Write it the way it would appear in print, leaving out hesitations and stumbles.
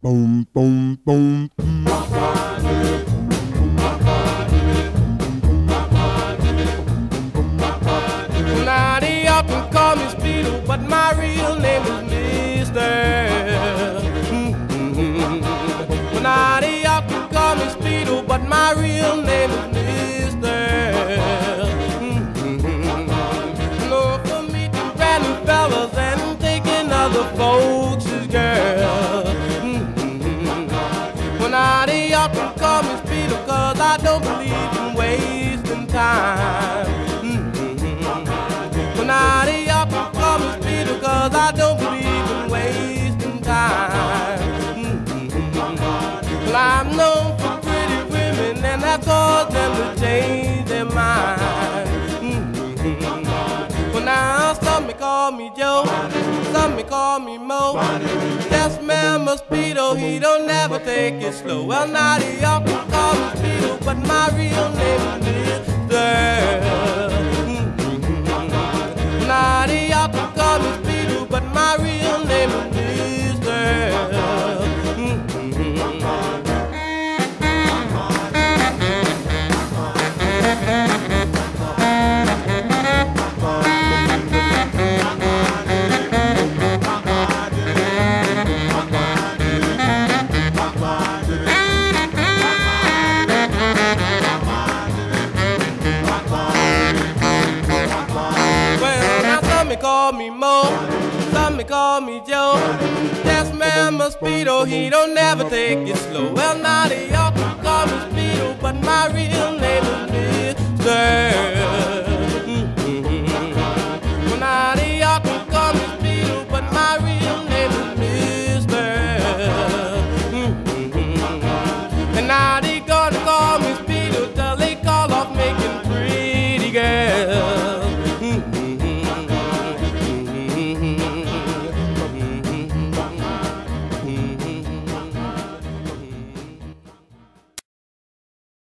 Boom, boom, boom. Now they often call me Speedo, but my real name is Mister. Now they often call me Speedo, but my real name is Mister. No, for meeting brand new fellas and taking other folks' girls. Now they often call me Speedo, cause I don't believe in wasting time. Now they often call me Speedo, cause I don't believe in wasting time. Well, I'm known for pretty women, and that caused them to change their mind. Well, now some may call me Joe, some may call me Mo. Yes, man, my Speedo, he don't never take it slow. Well, now they often call me Speedo, but my real name is Mister. Now they often call me Speedo, but my real name is Mister. Some call me Mo, some may call me Joe. Yes, man, my Speedo, he don't never take it slow. Well, now they often call me Speedo, but my real name is Mister.